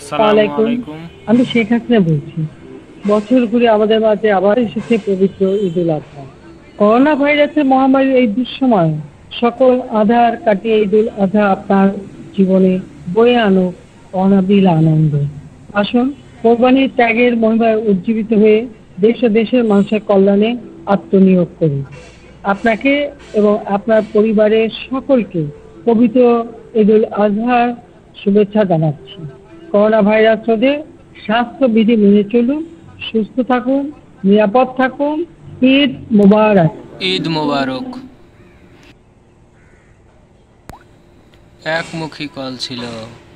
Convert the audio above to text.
আসসালামু ওয়ালাইকুম। আলাইকুম। আমি শেখ হাসিনা বলছি। বছর ঘুরে আমাদের মাঝে আবার এসেছে পবিত্র ঈদুল আজহা। করোনা ভাইরাসের মহামারীর এই দুঃসময় সকল আঁধার কাটিয়ে ঈদুল আজহা আপনার জীবনে বয়ে আনুক অনাবিল আনন্দ। আসুন কোরবানির ত্যাগের মহিমায় উজ্জীবিত হয়ে দেশ ও দেশের মানুষের কল্যাণে আত্মনিয়োগ করুন। আপনাকে এবং আপনার পরিবারের সকলকে পবিত্র ঈদুল আজহার শুভেচ্ছা জানাচ্ছি। করোনা ভাইরাস রোধে স্বাস্থ্যবিধি মেনে চলুন, সুস্থ থাকুন, নিরাপদ থাকুন। ঈদ মোবারক। ঈদ মোবারক। একমুখী কল ছিল।